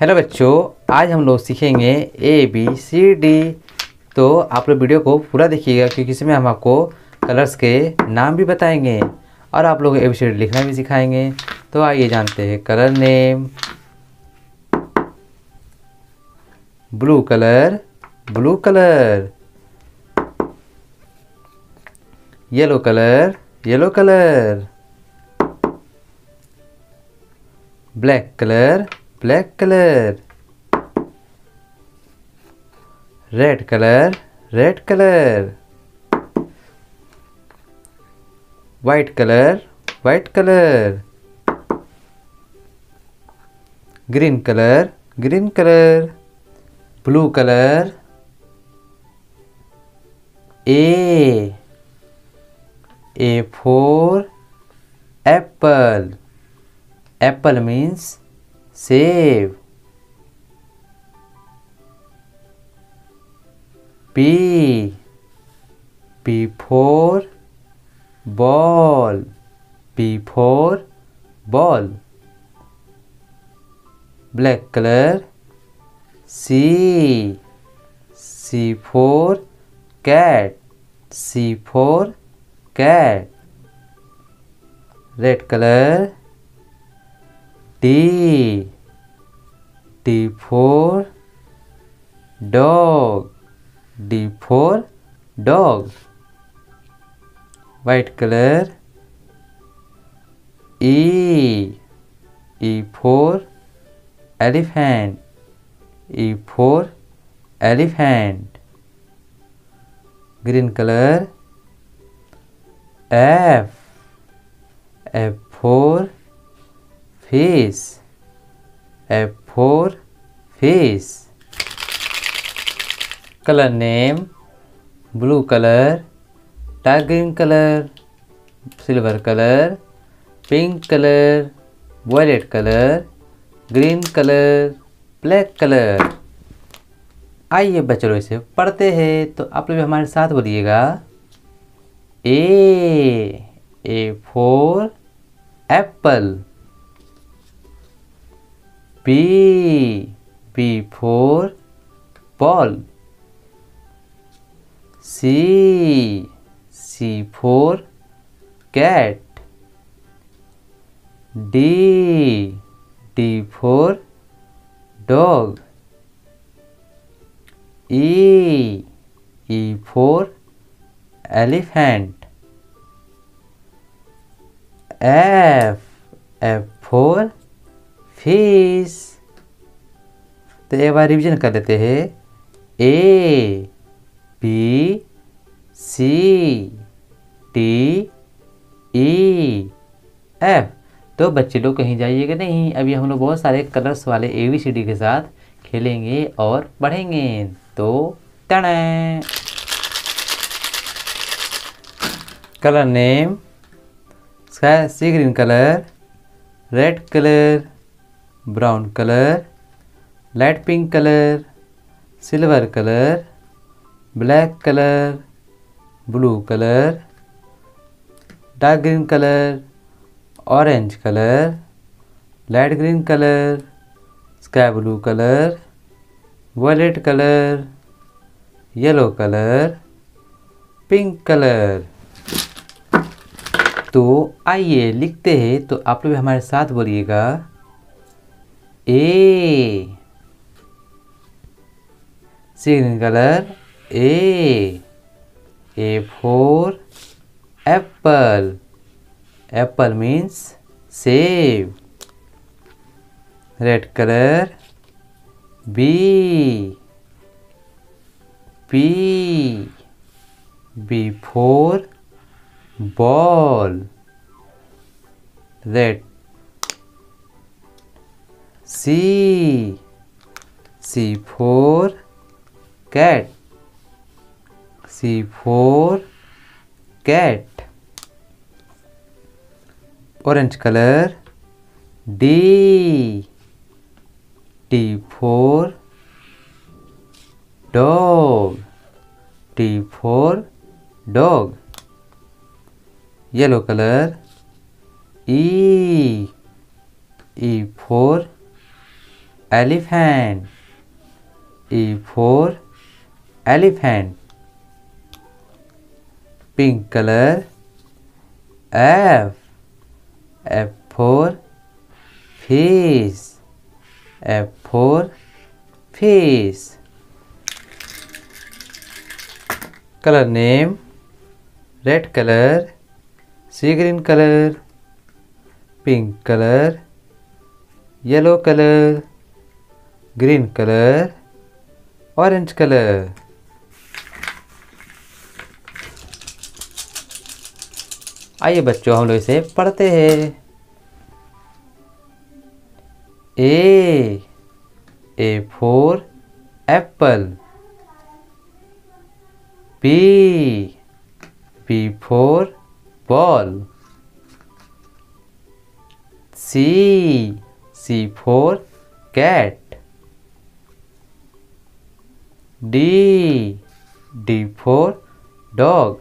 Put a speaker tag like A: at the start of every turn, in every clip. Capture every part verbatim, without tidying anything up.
A: Hello बच्चों, आज हम लोग सीखेंगे ए बी सी डी। तो आप लोग वीडियो को पूरा देखिएगा क्योंकि इसमें हम आपको कलर्स के नाम भी बताएंगे और आप लोग ए बी सी डी लिखना भी सिखाएंगे। तो आइए जानते हैं colour name. Blue colour, blue colour. Yellow colour, yellow colour. Black colour, black colour. Red colour, red colour. White colour, white colour. Green colour, green colour. Blue colour. A A for apple. Apple means सेब। P P for ball. P for ball. Black color. C C for cat. C for cat. Red color. D D for dog. D for dog. White color. E E for elephant. E for elephant. Green color. F F for fish. F for fish. Colour name blue colour, dark green colour, silver colour, pink colour, violet colour, green colour, black colour. आइए बच्चों इसे पढ़ते हैं। तो आप लोग भी हमारे साथ बोलिएगा। A A for apple. B B for ball. C C for cat. D D for dog. E E for elephant. F F for fish. तो एक बार रिवीजन कर लेते हैं। A B C D E F। तो बच्चे लोग कहीं जाइएगा नहीं, अभी हम लोग बहुत सारे कलर्स वाले ए बी सी डी के साथ खेलेंगे और पढ़ेंगे। तो टना colour name sky sea green colour, red colour, brown colour, light pink colour, silver colour, black colour, blue colour, dark green colour, orange colour, light green colour, sky blue colour, violet colour, yellow colour, pink colour. तो आइए लिखते हैं। तो आप लोग हमारे साथ बोलिएगा। A sea green colour. A A for apple. Apple means save. Red color. B B B for ball. Red. C C for cat. C for cat. Orange color. D D for dog. D for dog. Yellow color. E E for elephant. E for elephant. Pink color. F. F for fish. F for fish. Color name. Red color. Sea green color. Pink color. Yellow color. Green color. Orange color. आइए बच्चों हम लोग इसे पढ़ते हैं। A A for apple. B B for ball. C C for cat. D D for dog.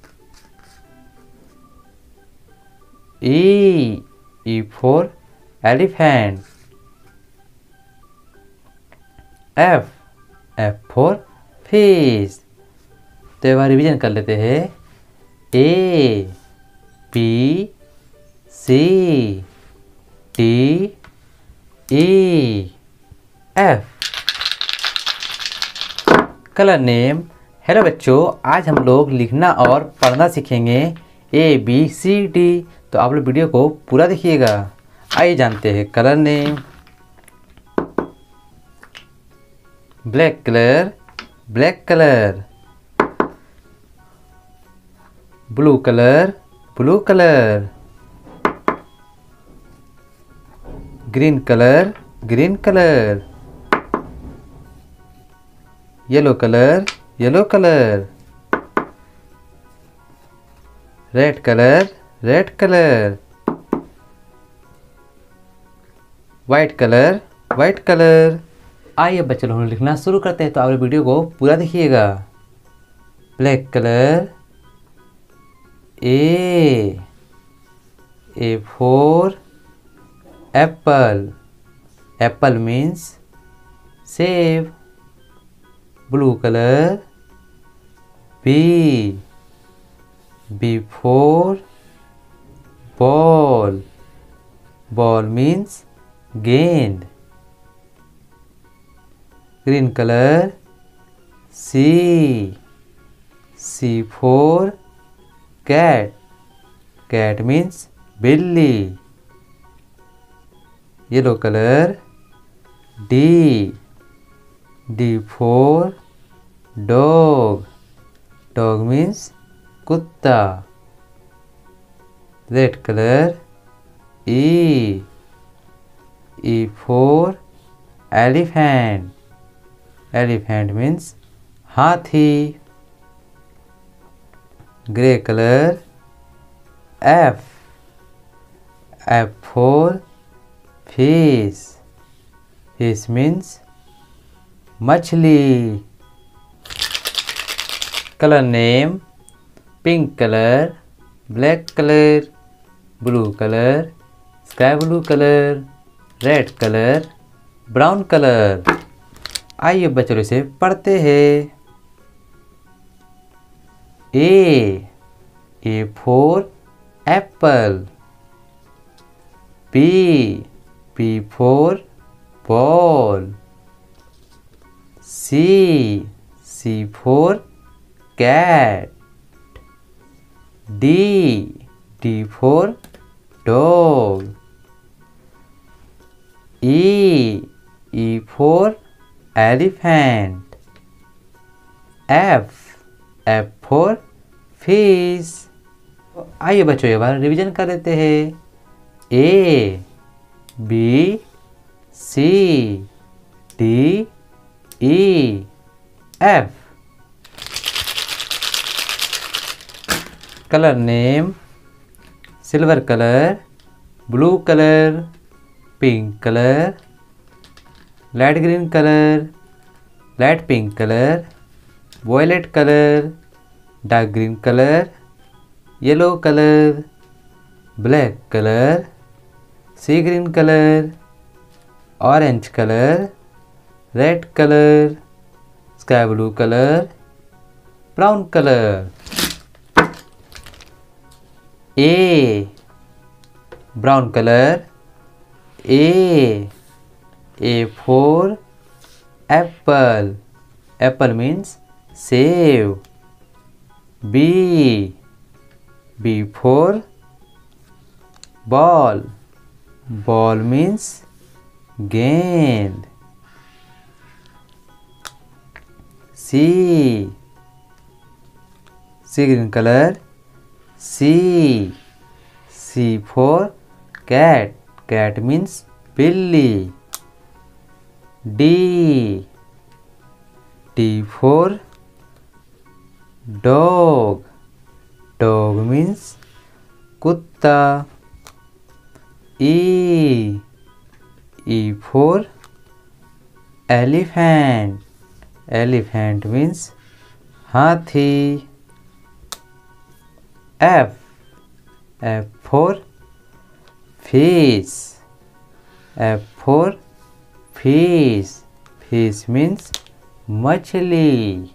A: E E for elephant. F F for fish. तो एक बार revision कर लेते हैं। A B C D E F। Colour name. Hello बच्चों, आज हम लोग लिखना और पढ़ना सीखेंगे ए बी सी डी। तो आप लोग वीडियो को पूरा देखिएगा। आइए जानते हैं colour name. Black colour black colour. Blue colour blue colour. Green colour green colour. Yellow colour yellow colour. Red colour red colour. White colour white colour. आइए बच्चे लोग लिखना शुरू करते हैं। तो आप वीडियो को पूरा देखिएगा। Black colour. A A for apple. Apple means सेब। Blue colour. B B for ball. Ball means गेंद। Green color. C C for cat. Cat means बिल्ली। Yellow color. D D for dog. Dog means कुत्ता। Red color. E E for elephant. Elephant means हाथी। Grey color. F F for fish. Fish means मछली। Color name. Pink color. Black color. Blue color. Sky blue color. Red color. Brown color. आइए बच्चों इसे पढ़ते हैं। A A for apple. B B for ball. C C for cat. D D for dog. E E for elephant. F F for fish. आइए बच्चों एक बार revision कर लेते हैं। A B C D E F। Colour name. Silver colour. Blue colour. Pink colour. Light green colour. Light pink colour. Violet colour. Dark green colour. Yellow colour. Black colour. Sea green colour. Orange colour. red color, sky blue color, brown color. A, brown color. A, A for apple. Apple means save. B, B for ball. Ball means gained. C, C green color. C, C for cat. Cat means Billy. D, D for dog. Dog means kutta. E, E for elephant. Elephant means hathi. F, F for fish. F for fish. Fish means machli.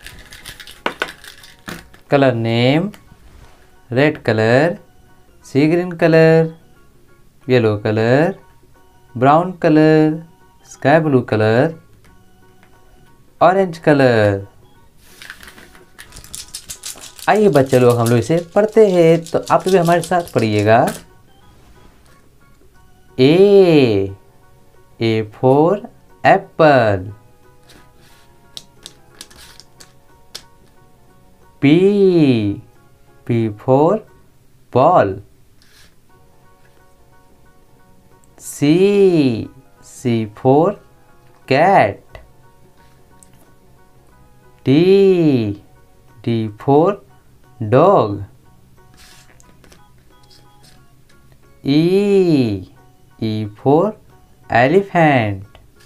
A: Color name: red color, sea green color, yellow color, brown color, sky blue color, orange color. आइए बच्चे लोग हम लोग इसे पढ़ते हैं, तो आप भी हमारे साथ पढ़िएगा। A, A for apple. P, P for ball. C, C for cat. D, D for dog. E, E for elephant.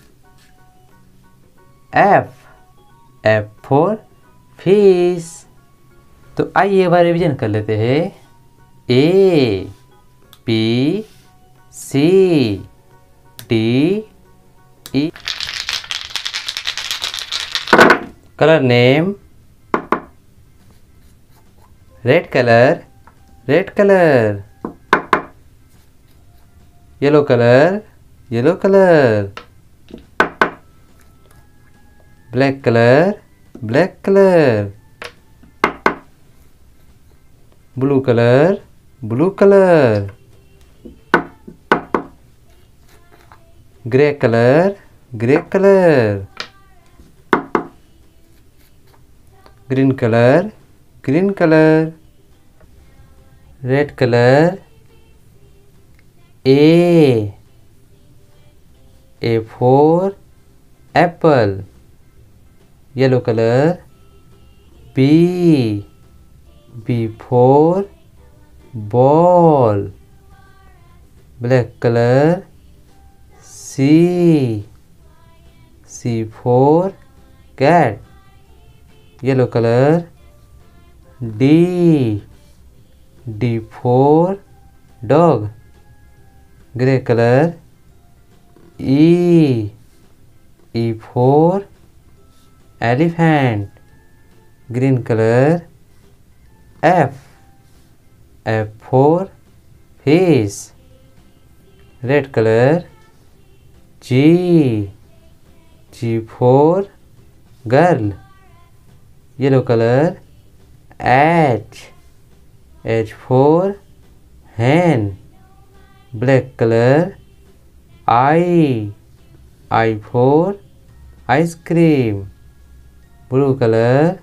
A: F, F for fish. तो आइए एक बार रिवीजन कर लेते हैं। A, B, C, D, E. Colour name: red colour, red colour. Yellow colour, yellow colour. Black colour, black colour. Blue colour, blue colour. Grey colour, grey colour. Green colour, green colour. Red colour. A, A for apple. Yellow colour. B, B for ball. Black color. C, C for cat. Yellow color. D, D for dog. Grey color. E, E for elephant. Green color. F, F for fish. Red color. G, G for girl. Yellow color. H, H for hen. Black color. I, I for ice cream. Blue color.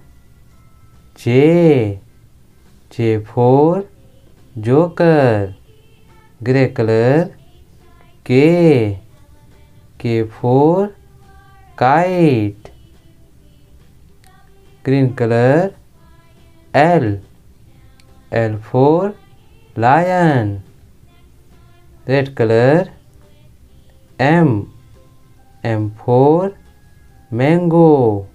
A: J, J for joker. Grey color. K, K for kite. Green color. L, L for lion. Red color. M, M for mango.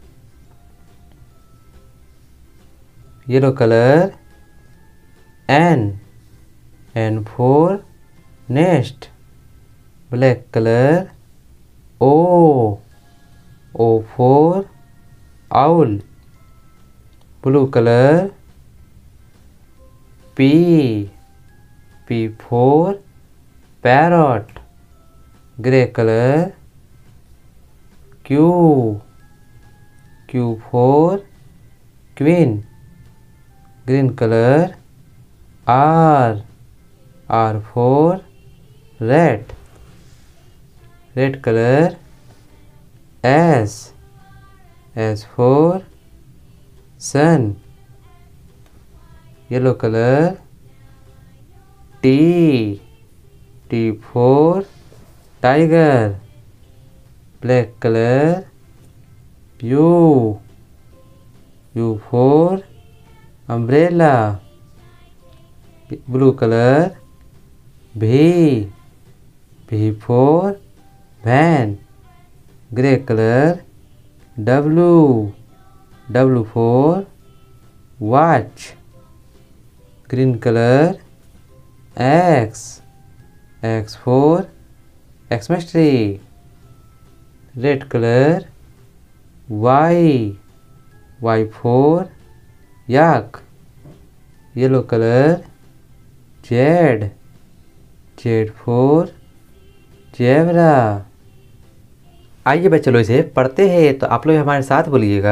A: Yellow color. N, N for nest. Black color. O, O for owl, blue color. P, P for parrot, grey color. Q, Q for queen, green color. R, R for red, red color. S, S for sun, yellow color. T, T for tiger, black color. U, U for umbrella, blue color. V, V for van, grey color. W, W for watch, green color. X, X for Xmas tree, red color. Y, Y for yak, yellow color. Z, Z for zebra। आइए बच्चे चलो इसे पढ़ते हैं, तो आप लोग हमारे साथ बोलिएगा।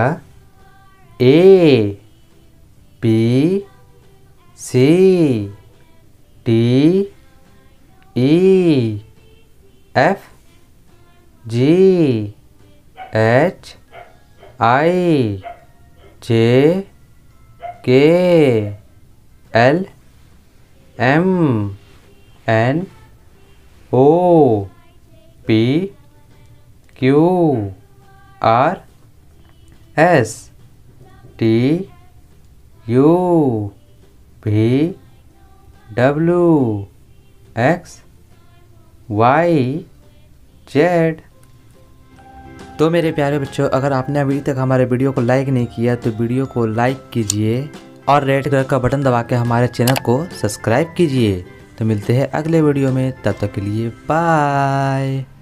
A: A, B, C, D, E, F, G, H, I, J, K, L, M, N, O, P, Q, R, S, T, U, V, W, X, Y, Z. तो मेरे प्यारे बच्चों, अगर आपने अभी तक हमारे वीडियो को लाइक नहीं किया तो वीडियो को लाइक कीजिए और रेड कलर का बटन दबा के हमारे चैनल को सब्सक्राइब कीजिए। तो मिलते हैं अगले वीडियो में, तब तक के लिए बाय।